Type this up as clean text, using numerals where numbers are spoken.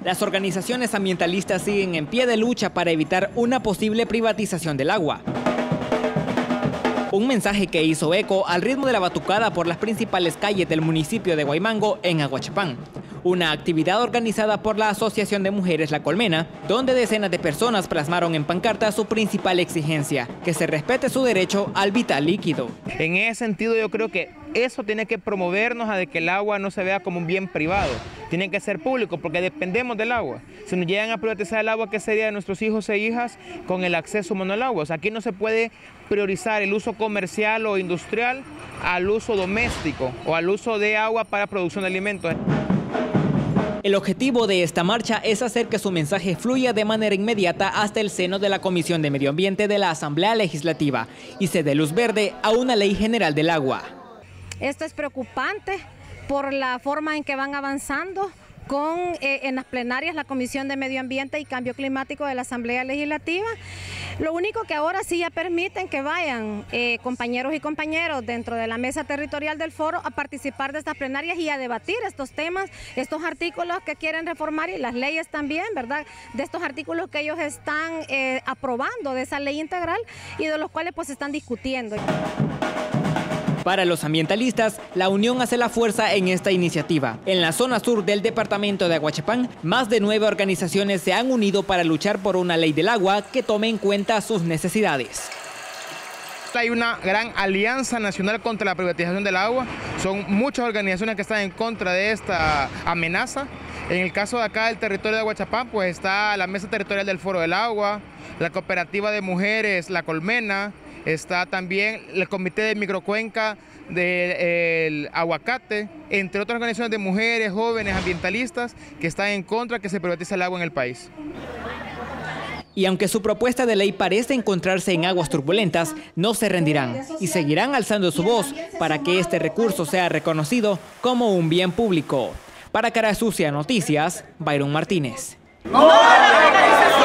Las organizaciones ambientalistas siguen en pie de lucha para evitar una posible privatización del agua. Un mensaje que hizo eco al ritmo de la batucada por las principales calles del municipio de Huaymango, en Aguachapán. Una actividad organizada por la Asociación de Mujeres La Colmena, donde decenas de personas plasmaron en pancarta su principal exigencia, que se respete su derecho al vital líquido. En ese sentido yo creo que eso tiene que promovernos a de que el agua no se vea como un bien privado, tiene que ser público porque dependemos del agua. Si nos llegan a privatizar el agua, ¿qué sería de nuestros hijos e hijas con el acceso humano al agua? O sea, aquí no se puede priorizar el uso comercial o industrial al uso doméstico o al uso de agua para producción de alimentos. El objetivo de esta marcha es hacer que su mensaje fluya de manera inmediata hasta el seno de la Comisión de Medio Ambiente de la Asamblea Legislativa y se dé luz verde a una ley general del agua. Esto es preocupante por la forma en que van avanzando en las plenarias la Comisión de Medio Ambiente y Cambio Climático de la Asamblea Legislativa. Lo único que ahora sí ya permiten que vayan compañeros y compañeros dentro de la mesa territorial del foro a participar de estas plenarias y a debatir estos temas, estos artículos que quieren reformar y las leyes también, ¿verdad? De estos artículos que ellos están aprobando de esa ley integral y de los cuales pues están discutiendo. Para los ambientalistas, la unión hace la fuerza en esta iniciativa. En la zona sur del departamento de Aguachapán, más de 9 organizaciones se han unido para luchar por una ley del agua que tome en cuenta sus necesidades. Hay una gran alianza nacional contra la privatización del agua. Son muchas organizaciones que están en contra de esta amenaza. En el caso de acá del territorio de Aguachapán, pues está la Mesa Territorial del Foro del Agua, la Cooperativa de Mujeres La Colmena, está también el Comité de Microcuenca del Aguacate, entre otras organizaciones de mujeres, jóvenes, ambientalistas que están en contra de que se privatice el agua en el país. Y aunque su propuesta de ley parece encontrarse en aguas turbulentas, no se rendirán y seguirán alzando su voz para que este recurso sea reconocido como un bien público. Para Cara Sucia Noticias, Byron Martínez. ¡No a la legalización!